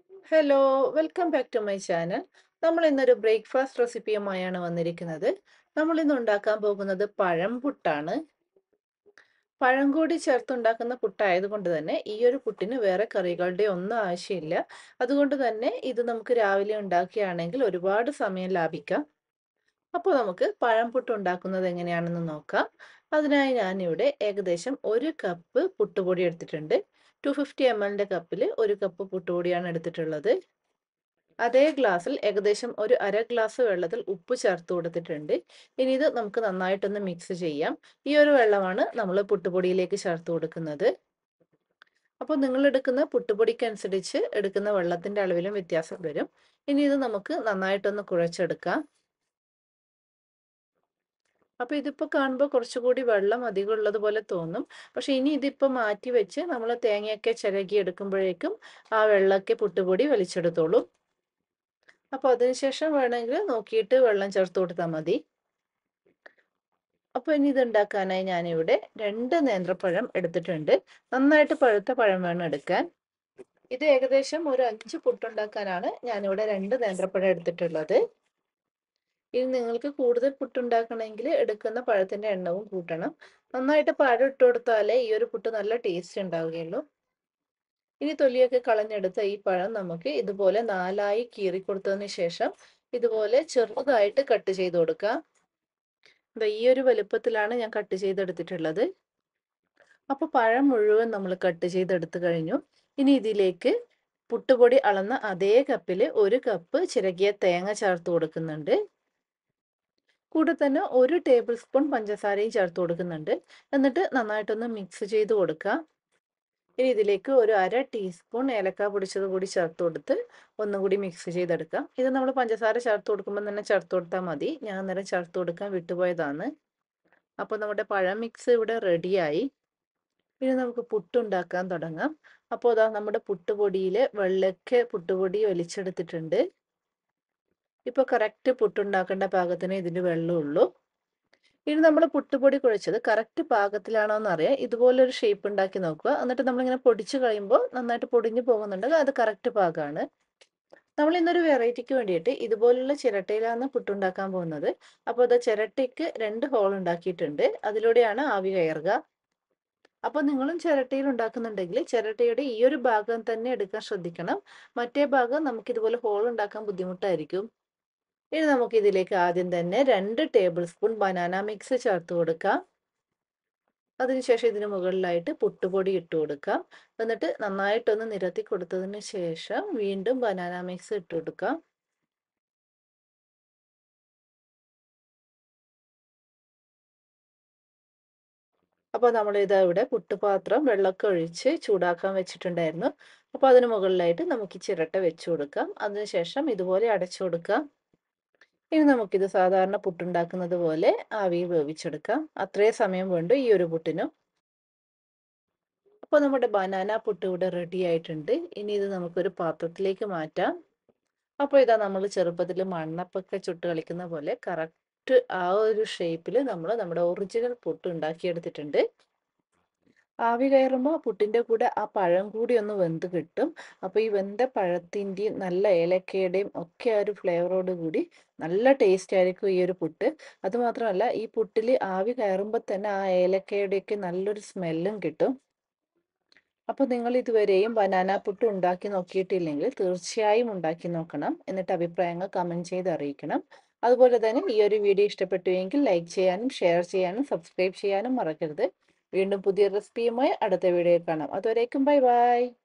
Hello, welcome back to my channel. നമ്മൾ ഇന്നൊരു breakfast റെസിപ്പിയുമായാണ് വന്നിരിക്കുന്നത്. നമ്മൾ ഇന്ന് ഉണ്ടാക്കാൻ പോകുന്നത് പഴം പുട്ടാണ്. പഴം കൂടി ചേർത്തുണ്ടാക്കുന്ന പുട്ടായതുകൊണ്ട് തന്നെ ഈ ഒരു പുട്ടിന് വേറെ കറികളുടെ ഒന്നും ആവശ്യമില്ല. അതുകൊണ്ട് തന്നെ ഇത് നമുക്ക് രാവിലെ ഉണ്ടാക്കുകയാണെങ്കിൽ ഒരുപാട് സമയം ലാഭിക്കാം. അപ്പോൾ നമുക്ക് പഴം പുട്ട് ഉണ്ടാക്കുന്നത് എങ്ങനെയാണെന്ന് നോക്കാം. അതിനായി ഞാനിവിടെ ഏകദേശം 1 കപ്പ് പുട്ടുപൊടി എടുത്തിട്ടുണ്ട്. 250 ml കപ്പിൽ 1 കപ്പ് പുട്ടുപൊടിയാണ് എടുത്തിട്ടുള്ളത്. അതേ ഗ്ലാസ്സിൽ ഏകദേശം ഒരു അര ഗ്ലാസ് വെള്ളത്തിൽ ഉപ്പ് ചേർത്ത് കൊടുത്തിട്ടുണ്ട്. ഇനി ഇത് നമുക്ക് നന്നായിട്ടൊന്ന് മിക്സ് ചെയ്യാം. ഈ ഒരു വെള്ളമാണ് നമ്മൾ പുട്ടുപൊടിയിലേക്ക് ചേർത്ത് കൊടുക്കുന്നത്. അപ്പോൾ നിങ്ങൾ എടുക്കുന്ന പുട്ടുപൊടിക്കനുസരിച്ച് എടുക്കുന്ന വെള്ളത്തിൻ്റെ അളവിലും വ്യത്യാസം വരും. ഇനി ഇത് നമുക്ക് നന്നായിട്ടൊന്ന് കുഴച്ചെടുക്കാം. അപ്പോൾ ഇതിപ്പോൾ കാണുമ്പോൾ കുറച്ചുകൂടി വെള്ളം അധികം ഉള്ളതുപോലെ തോന്നും. പക്ഷേ ഇനി ഇതിപ്പോൾ മാറ്റി വെച്ച് നമ്മൾ തേങ്ങയൊക്കെ ചിരകി എടുക്കുമ്പോഴേക്കും ആ വെള്ളമൊക്കെ പുട്ടുപൊടി വലിച്ചെടുത്തോളും. അപ്പോൾ അതിനുശേഷം വേണമെങ്കിൽ നോക്കിയിട്ട് വെള്ളം ചേർത്ത് കൊടുത്താൽ മതി. അപ്പോൾ ഇനി ഇത് ഉണ്ടാക്കാനായി ഞാനിവിടെ 2 നേന്ത്രപ്പഴം എടുത്തിട്ടുണ്ട്. നന്നായിട്ട് പഴുത്ത പഴം വേണം എടുക്കാൻ. ഇത് ഏകദേശം ഒരു 5 പുട്ടുണ്ടാക്കാനാണ് ഞാനിവിടെ 2 നേന്ത്രപ്പഴം എടുത്തിട്ടുള്ളത്. ഇനി നിങ്ങൾക്ക് കൂടുതൽ പുട്ടുണ്ടാക്കണമെങ്കിൽ എടുക്കുന്ന പഴത്തിൻ്റെ എണ്ണവും കൂട്ടണം. നന്നായിട്ട് പഴം ഇട്ട് കൊടുത്താലേ ഈ ഒരു പുട്ട് നല്ല ടേസ്റ്റ് ഉണ്ടാവുകയുള്ളൂ. ഇനി തൊലിയൊക്കെ കളഞ്ഞെടുത്ത ഈ പഴം നമുക്ക് ഇതുപോലെ 4ആയി കീറി കൊടുത്തതിന് ശേഷം ഇതുപോലെ ചെറുതായിട്ട് കട്ട് ചെയ്ത് കൊടുക്കാം. ദാ ഈ ഒരു വലുപ്പത്തിലാണ് ഞാൻ കട്ട് ചെയ്തെടുത്തിട്ടുള്ളത്. അപ്പോൾ പഴം മുഴുവൻ നമ്മൾ കട്ട് ചെയ്തെടുത്ത് കഴിഞ്ഞു. ഇനി ഇതിലേക്ക് പുട്ടുപൊടി അളന്ന അതേ കപ്പിൽ 1 കപ്പ് ചിരകിയ തേങ്ങ ചേർത്ത് കൊടുക്കുന്നുണ്ട്. കൂടെ തന്നെ 1 ടേബിൾ സ്പൂൺ പഞ്ചസാരയും ചേർത്ത് കൊടുക്കുന്നുണ്ട്. എന്നിട്ട് നന്നായിട്ടൊന്ന് മിക്സ് ചെയ്ത് കൊടുക്കുക. ഇനി ഇതിലേക്ക് ഒരു അര ടീസ്പൂൺ ഏലക്ക പൊടിച്ചത് കൂടി ചേർത്ത് കൊടുത്ത് ഒന്നും കൂടി മിക്സ് ചെയ്തെടുക്കാം. ഇത് നമ്മൾ പഞ്ചസാര ചേർത്ത് കൊടുക്കുമ്പോൾ തന്നെ ചേർത്ത് കൊടുത്താൽ മതി. ഞാൻ അന്നേരം ചേർത്ത് കൊടുക്കാൻ വിട്ടുപോയതാണ്. അപ്പോൾ നമ്മുടെ പഴം മിക്സ് ഇവിടെ റെഡിയായി. ഇനി നമുക്ക് പുട്ടുണ്ടാക്കാൻ തുടങ്ങാം. അപ്പോൾ ഇതാ നമ്മുടെ പുട്ടുപൊടിയിൽ വെള്ളയൊക്കെ പുട്ടുപൊടി ഒലിച്ചെടുത്തിട്ടുണ്ട്. ഇപ്പോൾ കറക്റ്റ് പുട്ടുണ്ടാക്കേണ്ട പാകത്തിന് ഇതിന് വെള്ളമുള്ളൂ. ഇനി നമ്മൾ പുട്ടുപൊടി കുഴച്ചത് കറക്റ്റ് പാകത്തിലാണോ എന്നറിയാൻ ഇതുപോലൊരു ഷേപ്പ് ഉണ്ടാക്കി നോക്കുക. എന്നിട്ട് നമ്മളിങ്ങനെ പൊടിച്ച് കഴിയുമ്പോൾ നന്നായിട്ട് പൊടിഞ്ഞു പോകുന്നുണ്ടെങ്കിൽ അത് കറക്റ്റ് പാകമാണ്. നമ്മൾ ഇന്നൊരു വെറൈറ്റിക്ക് വേണ്ടിയിട്ട് ഇതുപോലുള്ള ചിരട്ടയിലാണ് പുട്ടുണ്ടാക്കാൻ പോകുന്നത്. അപ്പോൾ അത് ചിരട്ടയ്ക്ക് 2 ഹോൾ ഉണ്ടാക്കിയിട്ടുണ്ട്. അതിലൂടെയാണ് ആവി കയറുക. അപ്പോൾ നിങ്ങളും ചിരട്ടയിൽ ഉണ്ടാക്കുന്നുണ്ടെങ്കിൽ ചിരട്ടയുടെ ഈ ഒരു ഭാഗം തന്നെ എടുക്കാൻ ശ്രദ്ധിക്കണം. മറ്റേ ഭാഗം നമുക്ക് ഇതുപോലെ ഹോൾ ഉണ്ടാക്കാൻ ബുദ്ധിമുട്ടായിരിക്കും. ഇനി നമുക്ക് ഇതിലേക്ക് ആദ്യം തന്നെ 2 ടേബിൾ സ്പൂൺ ബനാന മിക്സ് ചേർത്ത് കൊടുക്കാം. അതിനുശേഷം ഇതിന് മുകളിലായിട്ട് പുട്ടുപൊടി ഇട്ട് കൊടുക്കാം. എന്നിട്ട് നന്നായിട്ടൊന്ന് നിരത്തി കൊടുത്തതിന് ശേഷം വീണ്ടും ബനാന മിക്സ് ഇട്ട് കൊടുക്കാം. അപ്പോൾ നമ്മളിത് ഇവിടെ പുട്ടുപാത്രം വെള്ളമൊക്കെ ഒഴിച്ച് ചൂടാക്കാൻ വെച്ചിട്ടുണ്ടായിരുന്നു. അപ്പോൾ അതിന് മുകളിലായിട്ട് നമുക്ക് ഈ ചിരട്ട വെച്ച് കൊടുക്കാം. അതിനുശേഷം ഇതുപോലെ അടച്ചു കൊടുക്കാം. ഇനി നമുക്കിത് സാധാരണ പുട്ടുണ്ടാക്കുന്നത് പോലെ ആവിയിൽ വേവിച്ചെടുക്കാം. അത്രയും സമയം വേണ്ടു ഈ ഒരു പുട്ടിനും. അപ്പോൾ നമ്മുടെ ബനാന പുട്ട് ഇവിടെ റെഡി ആയിട്ടുണ്ട്. ഇനി ഇത് നമുക്കൊരു പാത്രത്തിലേക്ക് മാറ്റാം. അപ്പോൾ ഇതാ നമ്മൾ ചെറുപ്പത്തിൽ മണ്ണപ്പൊക്കെ ചുട്ട് കളിക്കുന്ന പോലെ കറക്റ്റ് ആ ഒരു ഷേപ്പിൽ നമ്മൾ നമ്മുടെ ഒറിജിനൽ പുട്ട് ഉണ്ടാക്കിയെടുത്തിട്ടുണ്ട്. ആവി കയറുമ്പോൾ പുട്ടിൻ്റെ കൂടെ ആ പഴം കൂടി ഒന്ന് വെന്ത് കിട്ടും. അപ്പോൾ ഈ വെന്ത പഴത്തിൻ്റെയും നല്ല ഏലക്കയുടെയും ഒക്കെ ആ ഒരു ഫ്ലേവറോട് കൂടി നല്ല ടേസ്റ്റ് ആയിരിക്കും ഈ ഒരു പുട്ട്. അതുമാത്രമല്ല ഈ പുട്ടിൽ ആവി കയറുമ്പോൾ തന്നെ ആ ഏലക്കയുടെയൊക്കെ നല്ലൊരു സ്മെല്ലും കിട്ടും. അപ്പോൾ നിങ്ങൾ ഇതുവരെയും ബനാന പുട്ട് ഉണ്ടാക്കി നോക്കിയിട്ടില്ലെങ്കിൽ തീർച്ചയായും ഉണ്ടാക്കി നോക്കണം. എന്നിട്ട് അഭിപ്രായങ്ങൾ കമൻറ്റ് ചെയ്ത് അറിയിക്കണം. അതുപോലെ തന്നെ ഈ ഒരു വീഡിയോ ഇഷ്ടപ്പെട്ടുവെങ്കിൽ ലൈക്ക് ചെയ്യാനും ഷെയർ ചെയ്യാനും സബ്സ്ക്രൈബ് ചെയ്യാനും മറക്കരുത്. വീണ്ടും പുതിയ റെസിപ്പിയുമായി അടുത്ത വീഡിയോയിൽ കാണാം. അതുവരേക്കും ബൈ ബൈ.